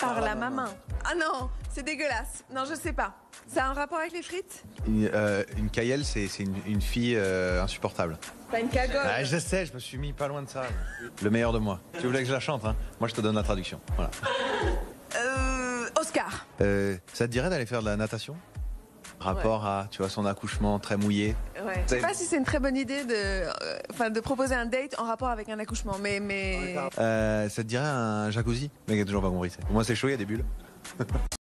Par la main. Ah non, c'est dégueulasse. Non, je sais pas. Ça a un rapport avec les frites? Une Kayelle, c'est une fille insupportable. Pas une cagole. Ah, je sais, je me suis mis pas loin de ça. Le meilleur de moi. Tu voulais que je la chante, hein? Moi, je te donne la traduction. Voilà. Oscar. Ça te dirait d'aller faire de la natation? Rapport à, tu vois, son accouchement très mouillé. Ouais. Je sais pas si c'est une très bonne idée de proposer un date en rapport avec un accouchement, mais... Ça te dirait un jacuzzi? Le mec a toujours pas compris. Moi, c'est chaud, il y a des bulles.